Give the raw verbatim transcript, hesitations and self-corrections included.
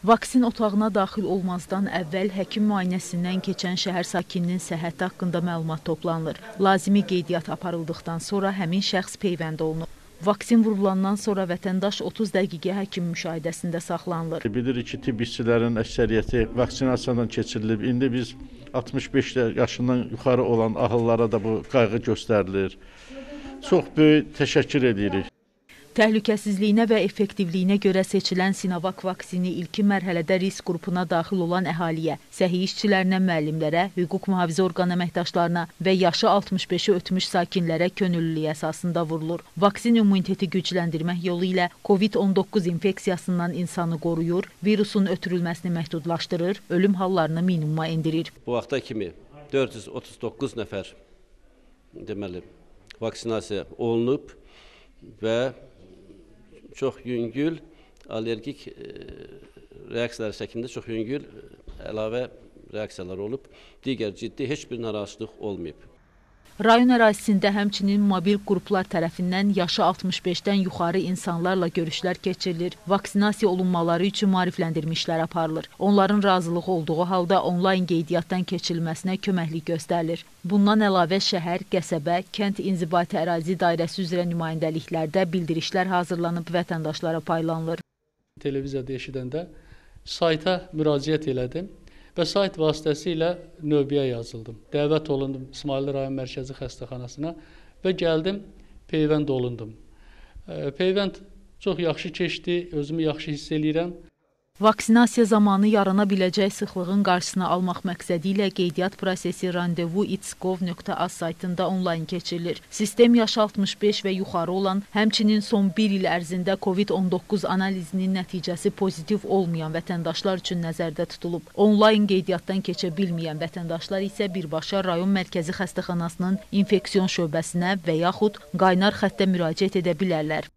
Vaksin otağına daxil olmazdan əvvəl həkim müayinəsindən keçən şəhər sakininin səhhəti haqqında məlumat toplanılır. Lazımi qeydiyyat aparıldıqdan sonra həmin şəxs peyvənd olunur. Vaksin vurulandan sonra vətəndaş otuz dəqiqə həkim müşahidəsində saxlanılır. Bilirik ki, tibb işçilərinin əksəriyyəti vaksinasiyadan keçirilib. İndi biz altmış beş yaşından yuxarı olan ahıllara da bu qayğı göstərilir. Çox böyük təşəkkür edirik. Təhlükəsizliyinə və effektivliyinə görə seçilən Sinovac vaksini ilkin mərhələdə risk qrupuna daxil olan əhaliyə, səhiyyə işçilərinə, müəllimlərə, hüquq mühafizə orqanı əməkdaşlarına və yaşı altmış beşi ötmüş sakinlərə könüllülük əsasında vurulur. Vaksin immuniteti gücləndirmək yolu ilə COVID on doqquz infeksiyasından insanı qoruyur, virusun ötürülməsini məhdudlaşdırır, ölüm hallarını minimuma endirir. Bu vaxta kimi dörd yüz otuz doqquz nəfər deməli vaksinasiya olunub və çox yüngül, allergik reaksiyalar şəklində çox yüngül əlavə reaksiyalar olub. Digər ciddi heç bir narahatçılıq olmayıb. Rayon ərazisində həmçinin mobil qruplar tərəfindən yaşı altmış beşdən yuxarı insanlarla görüşlər keçirilir. Vaksinasiya olunmaları üçün maarifləndirmişlər aparılır. Onların razılıq olduğu halda onlayn qeydiyyatdan keçirilməsinə köməklik göstərilir. Bundan əlavə şəhər, qəsəbə, kənd inzibati ərazi dairəsi üzrə nümayəndəliklərdə bildirişlər hazırlanıb vətəndaşlara paylanılır. Televiziyada eşidəndə sayta müraciət elədim və sayt vasitəsilə növbəyə yazıldım. Dəvət olundum İsmayıllı rayon mərkəzi xəstəxanasına və gəldim, peyvənd olundum. Peyvənd çox yaxşı keçdi, özümü yaxşı hiss eləyirəm. Vaksinasiya zamanı yarana biləcək sıxlığın qarşısını almaq məqsədi ilə qeydiyyat prosesi randevu its nöqtə gov nöqtə az saytında onlayn keçirilir. Sistem yaşı altmış beş və yuxarı olan, həmçinin son bir il ərzində COVID on doqquz analizinin nəticəsi pozitiv olmayan vətəndaşlar üçün nəzərdə tutulub. Onlayn qeydiyyatdan keçə bilməyən vətəndaşlar isə birbaşa rayon mərkəzi xəstəxanasının infeksiyon şöbəsinə və yaxud qaynar xəttə müraciət edə bilərlər.